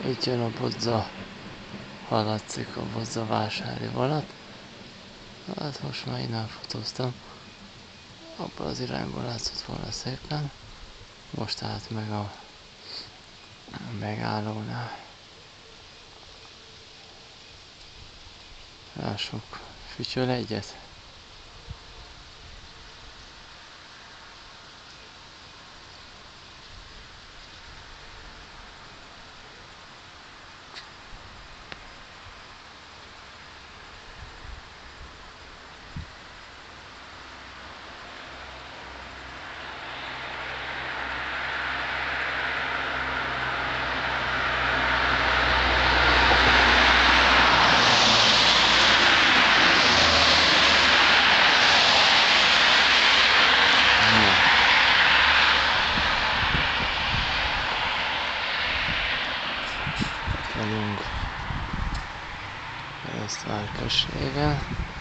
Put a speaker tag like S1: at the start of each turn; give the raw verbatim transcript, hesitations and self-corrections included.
S1: Itt jön a Bodza, hallatszik a Bodza vásári vonat. Hát most már innen fotóztam. Abban az irányból látszott volna szépen. Most állt meg a megállónál. Lássuk, fütyöl egyet. Vagyunk Esztvár községen.